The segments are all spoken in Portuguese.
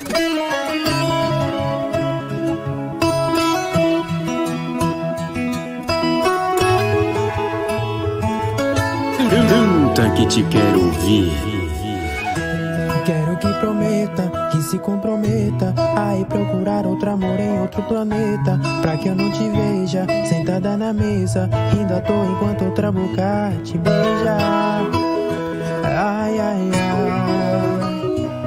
Canta que te quero ouvir. Quero que prometa, que se comprometa a ir procurar outro amor em outro planeta, pra que eu não te veja sentada na mesa, rindo à toa enquanto outra boca te beija. Ai, ai, ai.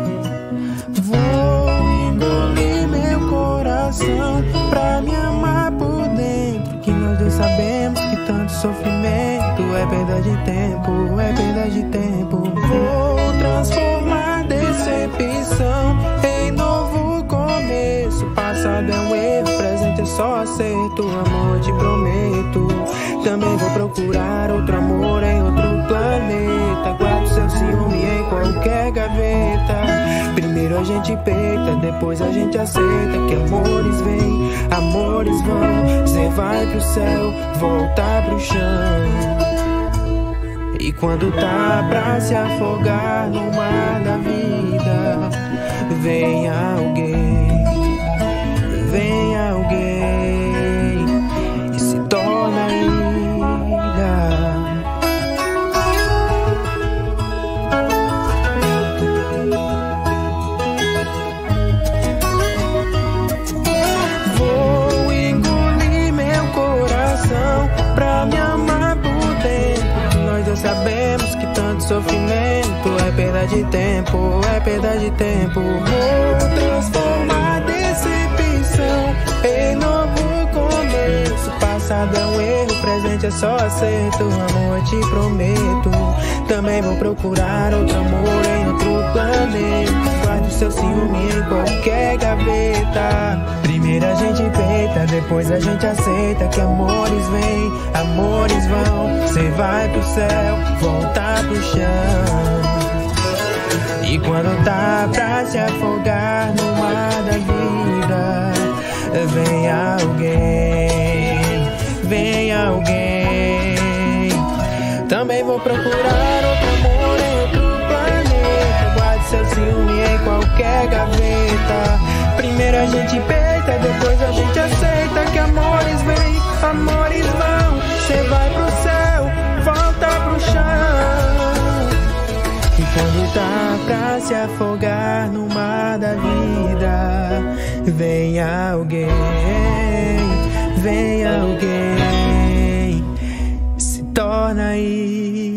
Vou engolir meu coração pra me amar por dentro, que nós dois sabemos que tanto sofrimento é perda de tempo, é perda de tempo. Vou transformar decepção em novo começo. Passado é um erro, presente é só acerto. Amor, te prometo. Também vou procurar outro amor em outro planeta. Guardo seu ciúme em qualquer gaveta. Primeiro a gente peita, depois a gente aceita que amores vêm, amores vão. Cê vai pro céu, volta pro chão. E quando tá pra se afogar no mar da vida, vem alguém e se torna ilha. Vou engolir meu coração pra me amar por dentro. Nós dois sabemos que tanto sofrimento é perda de tempo, é perda de tempo. Vou transformar decepção em novo começo. Passado é um erro, presente é só acerto. Amor, te prometo. Também vou procurar outro amor em outro planeta. Guarde seu ciúme em qualquer gaveta. Primeiro a gente peita, depois a gente aceita que amores vêm, amores vão. Cê vai pro céu, volta pro chão. E quando tá pra se afogar no mar da vida, vem alguém, vem alguém. Também vou procurar outro amor em outro planeta. Guarde seu ciúme em qualquer gaveta. Primeiro a gente peita, depois a gente aceita que amores vêm, amores vão. Cê vai pro céu, volta pro chão. E quando tá pra se afogar no mar da vida, vem alguém, se torna aí.